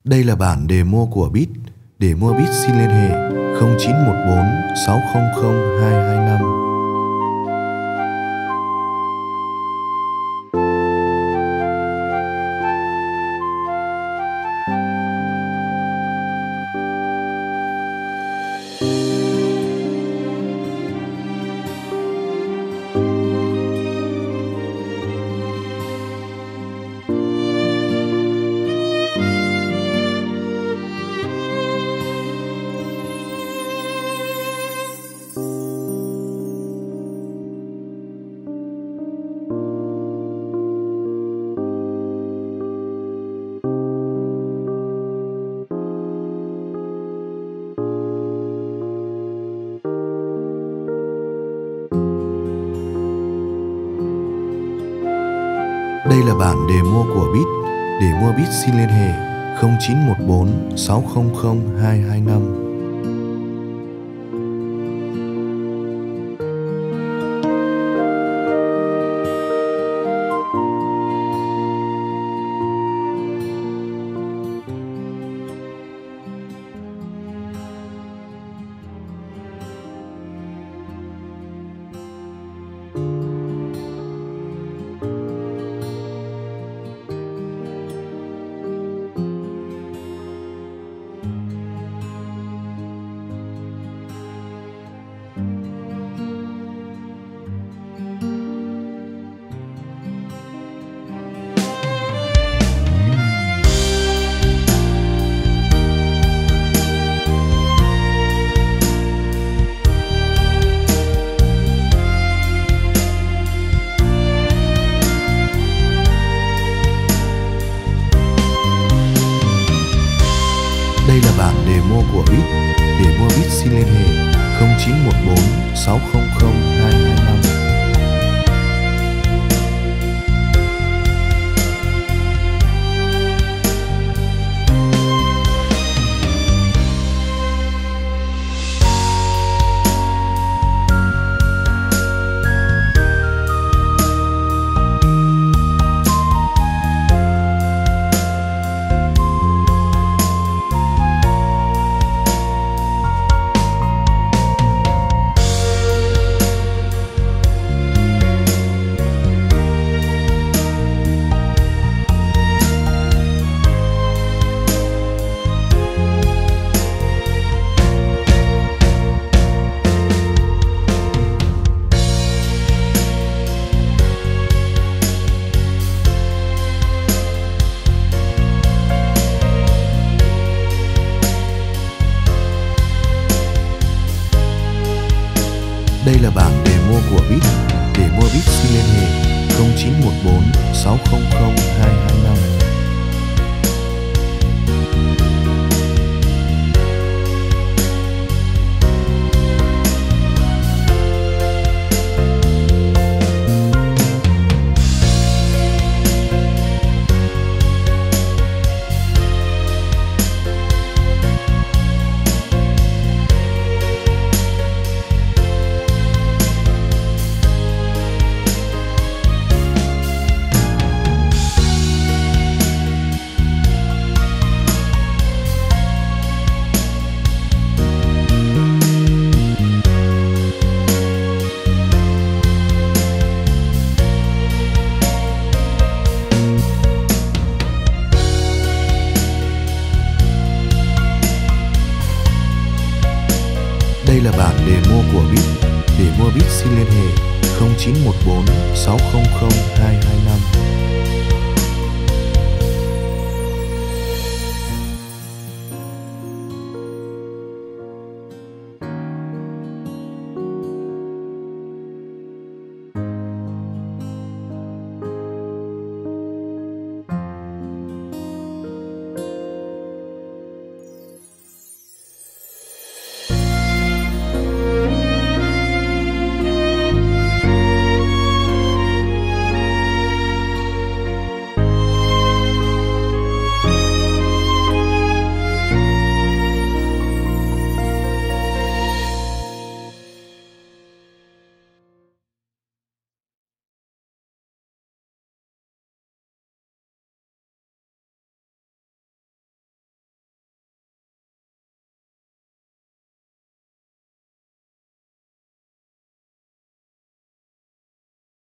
Đây là bản demo của Beat. Để mua Beat xin liên hệ 0914 600 225. Đây là bản demo của Beat. Để mua Beat xin liên hệ 0914 600 225. Đây là bản demo của Beat. Để mua Beat xin liên hệ 0914 600 225. Đây là bản demo của Beat. Để mua Beat xin liên hệ 0914 600 225. Đây là bản demo của Beat. Để mua Beat xin liên hệ 0914 600 225.